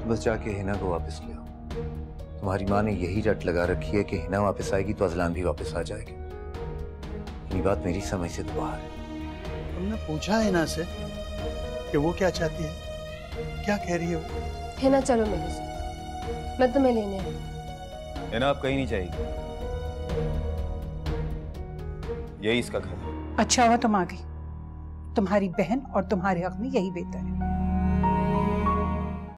बस जाके हिना को वापस ले आओ। तुम्हारी माँ ने यही रट लगा रखी है कि हिना वापस आएगी तो अजलान भी वापस आ जाएगी। ये बात मेरी समझ से तो बाहर है। तुमने पूछा हिना से कि वो क्या चाहती है, क्या कह रही है वो? हिना चलो मेरे साथ, मैं तुम्हें लेने आई। हिना आप कहीं नहीं जाएगी, यही इसका घर है। अच्छा हुआ तुम आ गई, तुम्हारी बहन और तुम्हारे हक में यही बेहतर है।